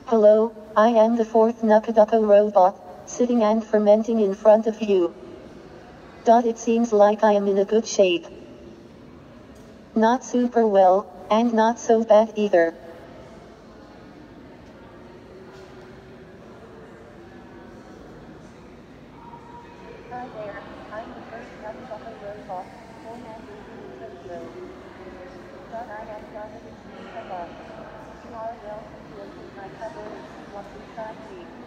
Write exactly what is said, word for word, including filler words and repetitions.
Hello, I am the fourth nukadoko robot, sitting and fermenting in front of you. Dot it seems like I am in a good shape. Not super well, and not so bad either. Hi there, I'm the first nukadoko robot, born and raised in Tokyo. Dot I am Dot it is NukaBot. You are welcome to open my cupboard if you want to try me.